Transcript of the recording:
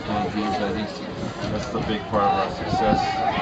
and dreams. I think that's the big part of our success.